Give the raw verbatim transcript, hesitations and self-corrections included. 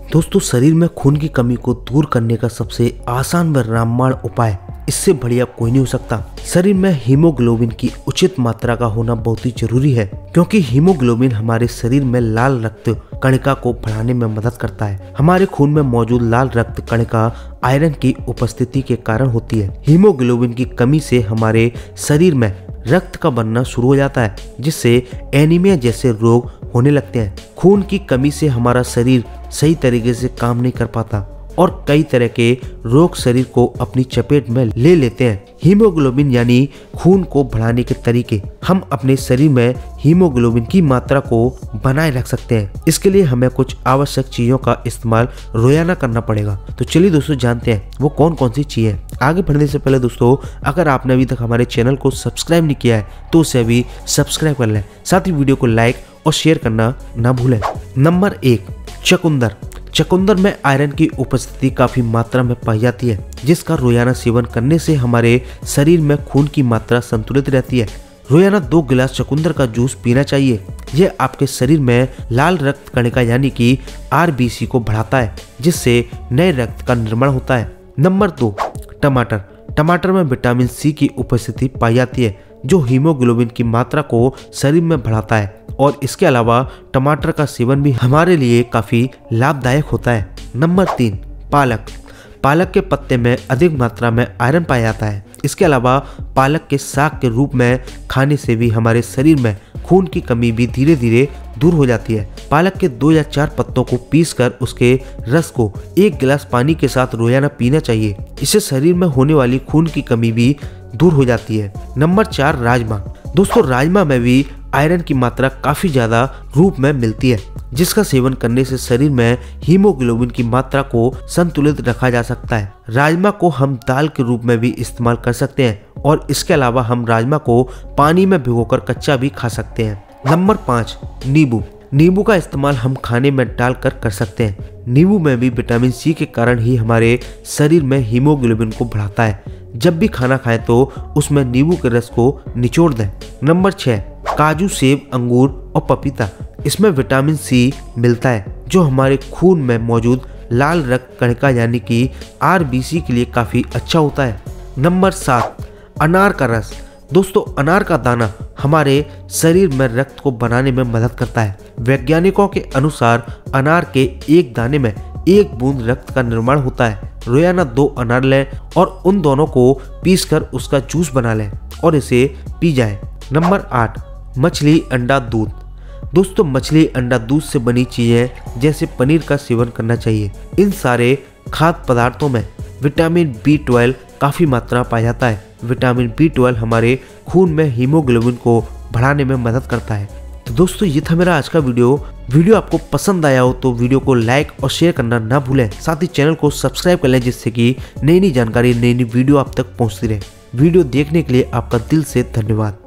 दोस्तों, शरीर में खून की कमी को दूर करने का सबसे आसान व रामबाण उपाय, इससे बढ़िया कोई नहीं हो सकता। शरीर में हीमोग्लोबिन की उचित मात्रा का होना बहुत ही जरूरी है, क्योंकि हीमोग्लोबिन हमारे शरीर में लाल रक्त कणिका को बढ़ाने में मदद करता है। हमारे खून में मौजूद लाल रक्त कणिका आयरन की उपस्थिति के कारण होती है। हीमोग्लोबिन की कमी से हमारे शरीर में रक्त का बनना शुरू हो जाता है, जिससे एनीमिया जैसे रोग होने लगते हैं। खून की कमी से हमारा शरीर सही तरीके से काम नहीं कर पाता और कई तरह के रोग शरीर को अपनी चपेट में ले लेते हैं। हीमोग्लोबिन यानी खून को बढ़ाने के तरीके। हम अपने शरीर में हीमोग्लोबिन की मात्रा को बनाए रख सकते हैं। इसके लिए हमें कुछ आवश्यक चीजों का इस्तेमाल रोजाना करना पड़ेगा। तो चलिए दोस्तों, जानते हैं वो कौन कौन सी चीजें हैं। आगे बढ़ने से पहले दोस्तों, अगर आपने अभी तक हमारे चैनल को सब्सक्राइब नहीं किया है तो उसे अभी सब्सक्राइब कर लें। साथ ही वीडियो को लाइक और शेयर करना ना भूलें। नंबर एक, चुकंदर। चुकंदर में आयरन की उपस्थिति काफी मात्रा में पाई जाती है, जिसका रोजाना सेवन करने से हमारे शरीर में खून की मात्रा संतुलित रहती है। रोजाना दो गिलास चुकंदर का जूस पीना चाहिए। यह आपके शरीर में लाल रक्त कणिका यानी कि आर बी सी को बढ़ाता है, जिससे नए रक्त का निर्माण होता है। नंबर दो, टमाटर। टमाटर में विटामिन सी की उपस्थिति पाई जाती है, जो हीमोग्लोबिन की मात्रा को शरीर में बढ़ाता है। और इसके अलावा टमाटर का सेवन भी हमारे लिए काफी लाभदायक होता है। नंबर तीन, पालक। पालक के पत्ते में अधिक मात्रा में आयरन पाया जाता है। इसके अलावा पालक के साग के रूप में खाने से भी हमारे शरीर में खून की कमी भी धीरे धीरे दूर हो जाती है। पालक के दो या चार पत्तों को पीसकर उसके रस को एक गिलास पानी के साथ रोजाना पीना चाहिए। इससे शरीर में होने वाली खून की कमी भी दूर हो जाती है। नंबर चार, राजमा। दोस्तों, राजमा में भी आयरन की मात्रा काफी ज्यादा रूप में मिलती है, जिसका सेवन करने से शरीर में हीमोग्लोबिन की मात्रा को संतुलित रखा जा सकता है। राजमा को हम दाल के रूप में भी इस्तेमाल कर सकते हैं और इसके अलावा हम राजमा को पानी में भिगोकर कच्चा भी खा सकते हैं। नंबर पाँच, नींबू। नींबू का इस्तेमाल हम खाने में डालकर कर सकते हैं। नींबू में भी विटामिन सी के कारण ही हमारे शरीर में हीमोग्लोबिन को बढ़ाता है। जब भी खाना खाएं तो उसमें नींबू के रस को निचोड़ दें। नंबर छह, काजू, सेब, अंगूर और पपीता। इसमें विटामिन सी मिलता है, जो हमारे खून में मौजूद लाल रक्त कणिका यानी कि आर बी सी के लिए काफी अच्छा होता है। नंबर सात, अनार का रस। दोस्तों, अनार का दाना हमारे शरीर में रक्त को बनाने में मदद करता है। वैज्ञानिकों के अनुसार अनार के एक दाने में एक बूंद रक्त का निर्माण होता है। रोजाना दो अनार लें और उन दोनों को पीसकर उसका जूस बना लें और इसे पी जाए। नंबर आठ, मछली, अंडा, दूध। दोस्तों, मछली, अंडा, दूध से बनी चीजें जैसे पनीर का सेवन करना चाहिए। इन सारे खाद्य पदार्थों में विटामिन बी ट्वेल्व काफी मात्रा पाया जाता है। विटामिन बी ट्वेल्व हमारे खून में हीमोग्लोबिन को बढ़ाने में मदद करता है। तो दोस्तों, ये था मेरा आज का वीडियो। वीडियो आपको पसंद आया हो तो वीडियो को लाइक और शेयर करना ना भूलें। साथ ही चैनल को सब्सक्राइब कर लें, जिससे कि नई नई जानकारी, नई नई वीडियो आप तक पहुंचती रहे। वीडियो देखने के लिए आपका दिल से धन्यवाद।